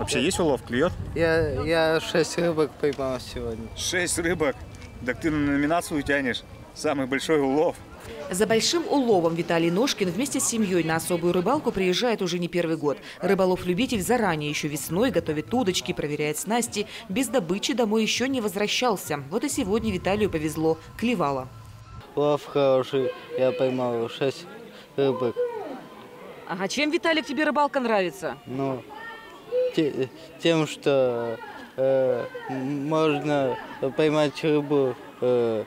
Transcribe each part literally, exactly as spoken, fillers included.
Вообще есть улов? Клюет? Я, я шесть рыбок поймал сегодня. Шесть рыбок? Так ты на номинацию тянешь. Самый большой улов. За большим уловом Виталий Ножкин вместе с семьей на особую рыбалку приезжает уже не первый год. Рыболов-любитель заранее еще весной готовит удочки, проверяет снасти. Без добычи домой еще не возвращался. Вот и сегодня Виталию повезло. Клевало. Улов хороший. Я поймал шесть рыбок. Ага, чем, Виталик, тебе рыбалка нравится? Ну, те, тем, что э, можно поймать рыбу э,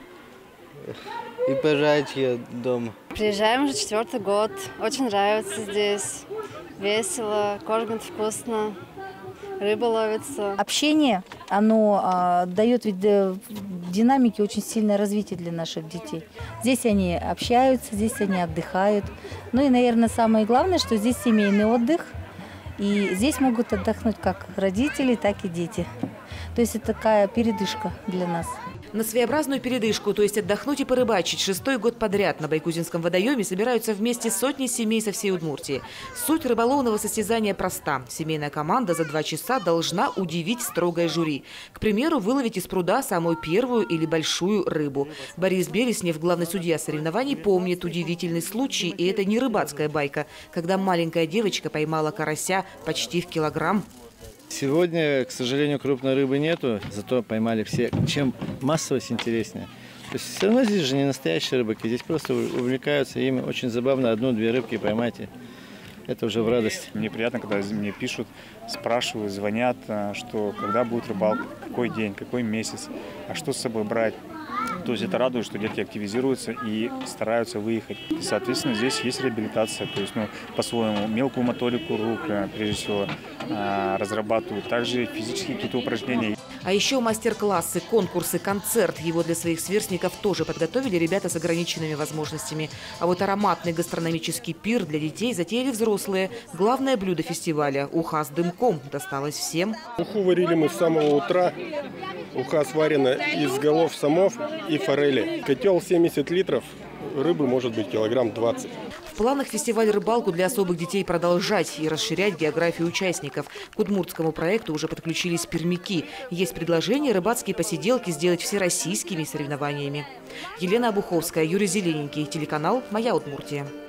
и пожарить ее дома. Приезжаем уже четвертый год. Очень нравится здесь. Весело, кормят вкусно, рыба ловится. Общение, оно а, дает ведь в динамике очень сильное развитие для наших детей. Здесь они общаются, здесь они отдыхают. Ну и, наверное, самое главное, что здесь семейный отдых. И здесь могут отдохнуть как родители, так и дети. То есть это такая передышка для нас. На своеобразную передышку, то есть отдохнуть и порыбачить, шестой год подряд на Байкузинском водоеме собираются вместе сотни семей со всей Удмуртии. Суть рыболовного состязания проста. Семейная команда за два часа должна удивить строгое жюри. К примеру, выловить из пруда самую первую или большую рыбу. Борис Береснев, главный судья соревнований, помнит удивительный случай, и это не рыбацкая байка, когда маленькая девочка поймала карася почти в килограмм. Сегодня, к сожалению, крупной рыбы нету, зато поймали все. Чем массовость интереснее. То есть все равно здесь же не настоящие рыбаки, здесь просто увлекаются, им очень забавно одну-две рыбки поймать. И это уже в радость. Мне приятно, когда мне пишут, спрашивают, звонят, что когда будет рыбалка, какой день, какой месяц, а что с собой брать. То есть это радует, что детки активизируются и стараются выехать. И, соответственно, здесь есть реабилитация, то есть, ну, по-своему, мелкую моторику рук, прежде всего, разрабатывают. Также физические какие-то упражнения. А еще мастер-классы, конкурсы, концерт. Его для своих сверстников тоже подготовили ребята с ограниченными возможностями. А вот ароматный гастрономический пир для детей затеяли взрослые. Главное блюдо фестиваля – уха с дымком. Досталось всем. Уху варили мы с самого утра. Уха сварена из голов самов и форели. Котел семьдесят литров, рыбы может быть килограмм двадцать. В планах фестиваль «Рыбалку» для особых детей продолжать и расширять географию участников. К удмуртскому проекту уже подключились пермяки. Есть предложение рыбацкие посиделки сделать всероссийскими соревнованиями. Елена Обуховская, Юрий Зелененький, телеканал «Моя Удмуртия».